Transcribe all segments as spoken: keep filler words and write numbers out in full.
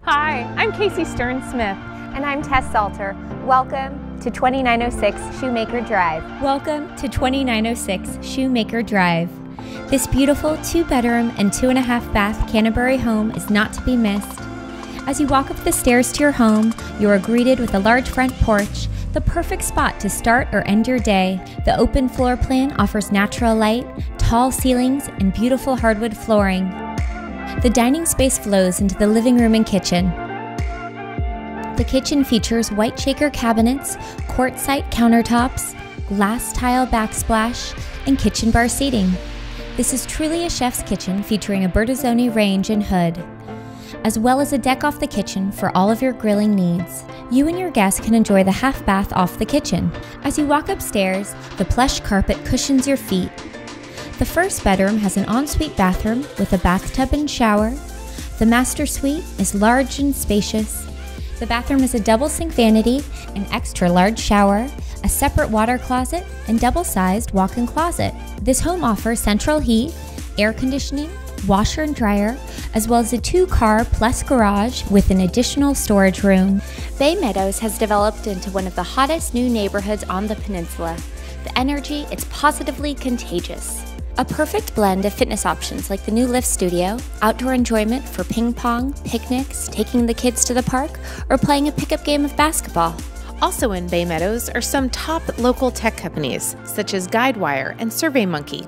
Hi, I'm Casey Sternsmith. And I'm Tess Salter. Welcome to twenty-nine oh six Shoemaker Drive. Welcome to twenty-nine oh six Shoemaker Drive. This beautiful two-bedroom and two-and-a-half-bath Canterbury home is not to be missed. As you walk up the stairs to your home, you are greeted with a large front porch, the perfect spot to start or end your day. The open floor plan offers natural light, tall ceilings, and beautiful hardwood flooring. The dining space flows into the living room and kitchen. The kitchen features white shaker cabinets, quartzite countertops, glass tile backsplash, and kitchen bar seating. This is truly a chef's kitchen featuring a Bertazzoni range and hood, as well as a deck off the kitchen for all of your grilling needs. You and your guests can enjoy the half bath off the kitchen. As you walk upstairs, the plush carpet cushions your feet. The first bedroom has an ensuite bathroom with a bathtub and shower. The master suite is large and spacious. The bathroom has a double sink vanity, an extra large shower, a separate water closet, and double-sized walk-in closet. This home offers central heat, air conditioning, washer and dryer, as well as a two-car plus garage with an additional storage room. Bay Meadows has developed into one of the hottest new neighborhoods on the peninsula. The energy is positively contagious. A perfect blend of fitness options like the new lift studio, outdoor enjoyment for ping pong, picnics, taking the kids to the park, or playing a pickup game of basketball. Also in Bay Meadows are some top local tech companies such as Guidewire and SurveyMonkey.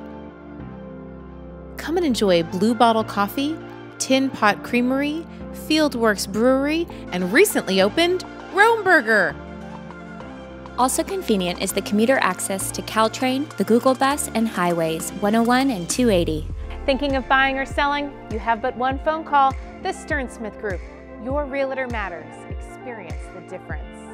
Come and enjoy Blue Bottle Coffee, Tin Pot Creamery, Fieldworks Brewery, and recently opened Rome Burger. Also convenient is the commuter access to Caltrain, the Google Bus, and highways one oh one and two eighty. Thinking of buying or selling? You have but one phone call, the Sternsmith Group. Your realtor matters. Experience the difference.